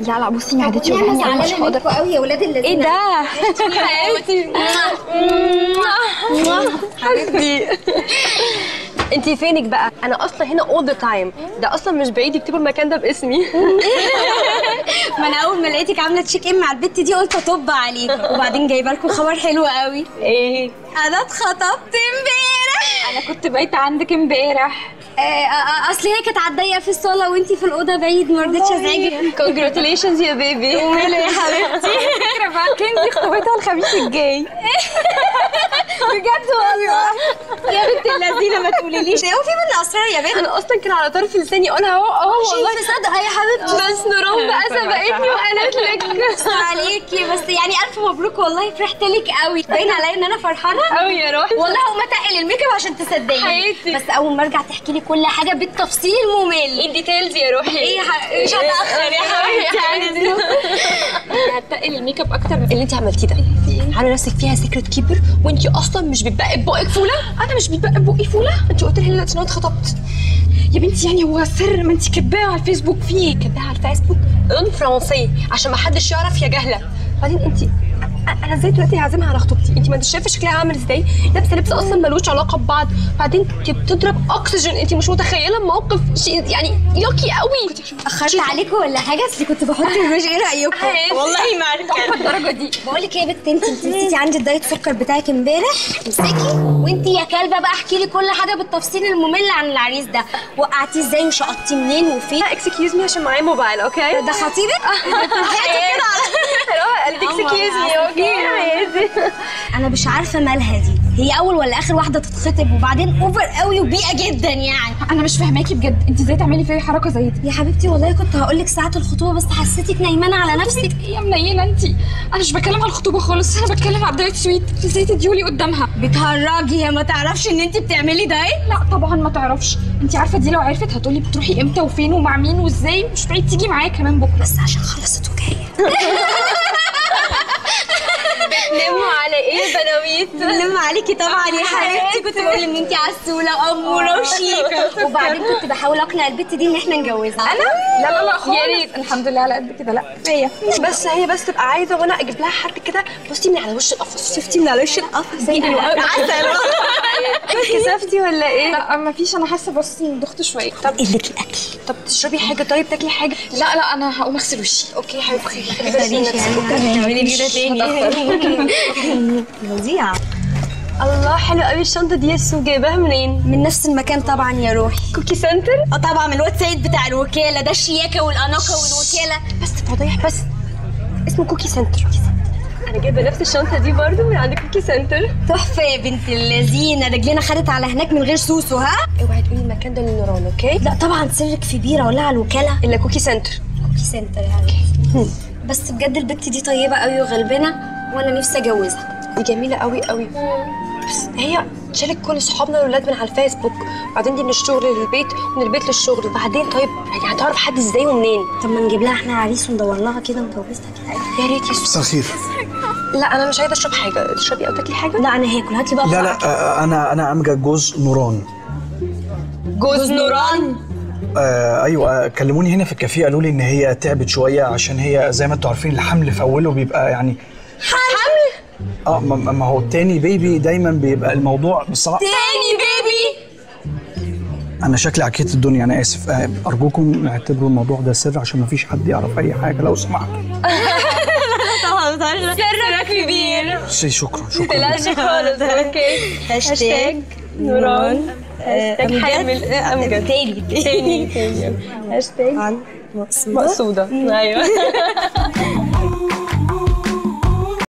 لا بصي معدتي وجعاني قوي مش هقدر قوي يا ولاد الذين. ايه ده؟ حبيبتي حبيبتي انتي فينك بقى؟ انا اصلا هنا all the time، ده اصلا مش بعيد يكتبوا المكان ده باسمي. ما انا اول ما لقيتك عامله تشيك ان مع البت دي قلت اطب عليك، وبعدين جايبه لكم خبر حلو قوي. ايه؟ انا اتخطبت امبارح. انا كنت بايته عندك امبارح. اصل هي كانت عالضيقه في الصاله وانتي في الاوضه بعيد، ما رضيتش ازعجك. congratulations يا بيبي. وماله يا حبيبتي. فكره بقى كنزي خطوبتها الخميس الجاي. بجد والله يا بنت اللذينه ما تقوليليش هو في مني اسرار يا بنت. انا اصلا كان على طرف لساني اقولها اهو والله شايفه صدقه يا حبيبتي. بس نوران بقى سبقتني وقالت لك. بس عليكي بس يعني الف مبروك والله، فرحت لك قوي، باين عليا ان انا فرحانه قوي يا روحي والله. هقوم اتقل الميك اب عشان تصدقيني حياتي. بس اول ما ارجع تحكي لي كل حاجه بالتفصيل الممل. الديتيلز يا روحي. ايه مش هتاخر يا حبيبتي. هتقل الميك اب اكتر من اللي انت عملتيه ده. عامله نفسك فيها سيكريت كيبر وانت اصلا مش بتبقي بقك فوله. انا مش بتبقي بقي فوله. انت قلت لي دلوقتي ان انا اتخطبت يا بنتي، يعني هو سر ما انت كاتباه على الفيسبوك فيه. كاتباها على الفيسبوك اون فرنسي عشان ما حدش يعرف يا جهله. بعدين انت انا ازاي دلوقتي هعزمها على خطوبتي؟ انت ما انتش شايفه شكلها عامل ازاي؟ لابسه لبس اصلا ملوش علاقه ببعض، بعدين انت بتضرب اكسجين. انت مش متخيله الموقف شيء يعني يوكي قوي. اخرت عليكم ولا حاجه؟ اصل كنت بحط الروج. ايه رايكم؟ والله ما عرفت الدرجه دي. بقول لك ايه يا بنت، انت نسيتي عندي الدايت سكر بتاعك امبارح. امسكي وانت يا كلبه بقى احكي لي كل حاجه بالتفصيل الممل عن العريس ده. وقعتيه ازاي وشقطتيه منين وفين؟ اكسكيوز مي عشان معايا موبايل. اوكي ده خطيبك؟ كده على اكسكيوز مي. اوكي انا مش عارفه مالها دي، هي اول ولا اخر واحده تتخطب؟ وبعدين اوفر قوي وبيئه جدا يعني. انا مش فاهماكي بجد، انت ازاي تعملي فيا حركه زي دي؟ يا حبيبتي والله كنت هقول لك ساعه الخطوبه بس حسيتك نايمانه على نفسك. يا منيله انت، انا مش بتكلم على الخطوبه خالص، انا بتكلم على الدايت سويت. ازاي تديولي قدامها؟ بتهرجي؟ هي ما تعرفش ان انت بتعملي دايت؟ لا طبعا ما تعرفش. انت عارفه دي لو عرفت هتقولي بتروحي امتى وفين ومع مين وازاي، مش بعيد تيجي معايا كمان بكره. بس عشان خلصت وجايه. نموا على ايه يا بناويت؟ بنلم عليكي طبعا يا حبيبتي. كنت بقول ان انت عسوله واموره وشيكه، وبعدين كنت بحاول اقنع البت دي ان احنا نجوزها. انا لا خالص. يا ريت. الحمد لله على قد كده. لا هي بس تبقى عايزه وانا اجيب لها حد كده. بصي من على وش القفص. شفتي من على وش القفص زي دلوقتي عسل. كسفتي ولا ايه؟ لا ما فيش، انا حاسه بس ضغط شويه. طب قله الاكل. طب تشربي حاجه؟ طيب تاكلي حاجه؟ لا انا هقوم اغسل وشي. اوكي حبيبتي. تعملي كده تاني. فظيعه. الله حلو قوي الشنطه دي. ياسو جايباها منين؟ من نفس المكان طبعا يا روحي. كوكي سنتر؟ طبعا من الويب سايت بتاع الوكاله ده، الشياكه والاناقه والوكاله. بس فضايح بس اسمه كوكي سنتر. انا جايبه نفس الشنطه دي برضو من عند كوكي سنتر. تحفه يا بنت اللذينه، رجلينا خدت على هناك من غير سوسو. ها اوعي تقولي المكان ده لنوران. اوكي؟ لا طبعا سرك في بيره ولا على الوكاله الا كوكي سنتر. كوكي سنتر يعني. بس بجد البت دي طيبه قوي وغلبانه وانا نفسي اجوزها. دي جميله قوي قوي، بس هي شالت كل صحابنا الولاد من على الفيسبوك، وبعدين دي من الشغل للبيت ومن البيت للشغل، وبعدين طيب يعني هتعرف حد ازاي ومنين؟ طب ما نجيب لها احنا عريس وندور لها كده ونجوزها كده. يا ريت يا مساء الخير. لا انا مش عايزه اشرب حاجه. تشربي او تاكلي حاجه؟ لا انا هاكل. هات لي بقى. لا انا امجد جوز نوران. جوز نوران؟ ايوه كلموني هنا في الكافيه قالوا لي ان هي تعبت شويه عشان هي زي ما انتوا عارفين الحمل في اوله بيبقى يعني حمل؟ ما هو التاني بيبي دايما بيبقى الموضوع بصراحه. تاني بيبي؟ انا شكلي عكيت الدنيا، انا اسف. ارجوكم اعتبروا الموضوع ده سر عشان ما فيش حد يعرف اي حاجه لو سمحتوا. سرك كبير. شكرا. تلاش خالص. اوكي. هاشتاج نوران. هاشتاج حامل امجد. تاني. هاشتاج مقصوده. ايوه.